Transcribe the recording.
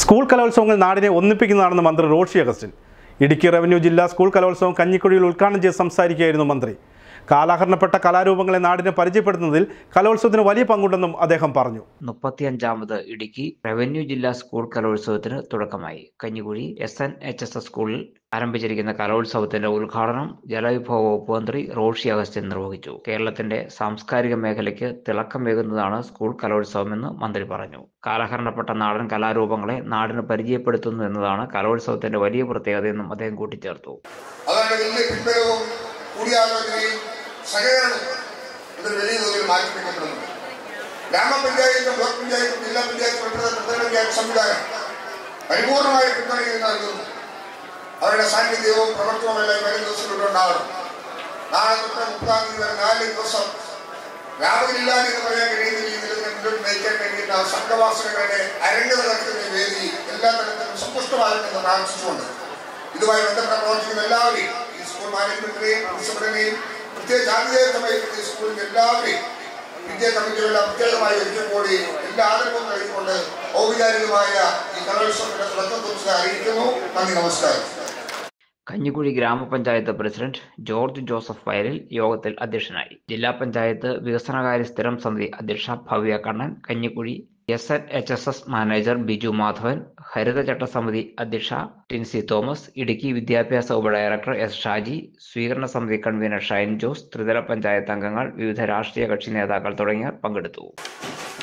School കലോത്സവങ്ങൾ നാടിനെ ഒന്നിപ്പിക്കുന്നതാണെന്ന് മന്ത്രി റോഷി അഗസ്റ്റിൻ. ഇടുക്കി റവന്യൂ ജില്ലാ സ്കൂൾ കലോത്സവം കഞ്ഞിക്കുഴിയിൽ ഉദ്ഘാടനം ചെയ്ത് സംസാരിക്കുകയായിരുന്നു മന്ത്രി. കാലഹരണപ്പെട്ട കലാരൂപങ്ങളെ നാടിനെ പരിചയപ്പെടുത്തുന്നതിൽ കലോത്സവത്തിന് വലിയ പങ്കുണ്ടെന്നും അദ്ദേഹം പറഞ്ഞു. 35ാമത് ഇടുക്കി റവന്യൂ ജില്ലാ സ്കൂൾ കലോത്സവത്തിന് തുടക്കമായി. കഞ്ഞിക്കുഴി SNHSS സ്കൂളിൽ ആരംഭിച്ചിരിക്കുന്ന കലോത്സവത്തിന്റെ ഉദ്ഘാടനം ജലവിഭവ വകുപ്പ് മന്ത്രി റോഷി അഗസ്റ്റിൻ നിർവഹിച്ചു. കേരളത്തിന്റെ സാംസ്കാരിക മേഖലയ്ക്ക് തിളക്കമേകുന്നതാണ് സ്കൂൾ കലോത്സവമെന്ന് മന്ത്രി പറഞ്ഞു. കാലഹരണപ്പെട്ട നാടൻ കലാരൂപങ്ങളെ നാടിന് പരിചയപ്പെടുത്തുന്നു എന്നതാണ് കലോത്സവത്തിന്റെ വലിയ പ്രത്യേകതയെന്നും അദ്ദേഹം കൂട്ടിച്ചേർത്തു. സഹകരണം ഇതൊരു വലിയ തോതിൽ മാറ്റിപ്പിക്കപ്പെടുന്നുണ്ട്. ഗ്രാമപഞ്ചായത്തും ബ്ലോക്ക് പഞ്ചായത്തും ജില്ലാ പഞ്ചായത്തും പഞ്ചായത്ത് സംവിധാനം പരിപൂർണമായ പിന്തുണയിൽ നൽകുന്നു. അവരുടെ സാന്നിധ്യവും പ്രവർത്തനവും എല്ലാം വരും ദിവസങ്ങളിലൂടെ ഉണ്ടാകണം. നാളെ തൊട്ട് 30-ാം തീയതി വരെ 4 ദിവസം രാവിലെ എന്ന് പറയാൻ കഴിയുന്ന രീതിയിൽ ഇതിനെ മുന്നോട്ട് നയിക്കാൻ കഴിയുന്ന സംഘവാസനകളുടെ അരങ്ങ് നടക്കുന്ന വേദി എല്ലാ തരത്തിലും സമ്പുഷ്ടമാകുമെന്ന് പ്രാർത്ഥിച്ചുകൊണ്ട് ഇതുമായി ബന്ധപ്പെട്ട പ്രവർത്തിക്കുന്ന എല്ലാവരെയും ഈ സ്കൂൾ മാനേജ്മെന്റിനെയും പ്രിൻസിപ്പലിനെയും പ്രത്യേകിച്ച് ആതിഥേയത്വമായി സ്കൂളിന്റെ എല്ലാവരെയും വിദ്യാ കമ്മിറ്റികളെല്ലാം പ്രത്യേകമായി ഒരിക്കൽ കൂടി എല്ലാ ആദരവും നൽകിക്കൊണ്ട് ഔപചാരികമായ ഈ കലോത്സവത്തിന്റെ തുടക്കം കുറിച്ച് അറിയിക്കുന്നു. നന്ദി, നമസ്കാരം. കഞ്ഞിക്കുഴി ഗ്രാമപഞ്ചായത്ത് പ്രസിഡന്റ് ജോർജ് ജോസഫ് വയലിൽ യോഗത്തിൽ അധ്യക്ഷനായി. ജില്ലാ പഞ്ചായത്ത് വികസനകാര്യ സ്ഥിരം സമിതി അധ്യക്ഷ ഭവ്യ കണ്ണൻ, കഞ്ഞിക്കുഴി SNHSS മാനേജർ ബിജു മാധവൻ, ഹരിതചട്ട സമിതി അധ്യക്ഷ ടിൻസി തോമസ്, ഇടുക്കി വിദ്യാഭ്യാസ ഉപഡയറക്ടർ S ഷാജി, സ്വീകരണ സമിതി കൺവീനർ ഷൈൻ ജോസ്, ത്രിതല പഞ്ചായത്ത് അംഗങ്ങൾ, വിവിധ രാഷ്ട്രീയ കക്ഷി നേതാക്കൾ തുടങ്ങിയവർ പങ്കെടുത്തു.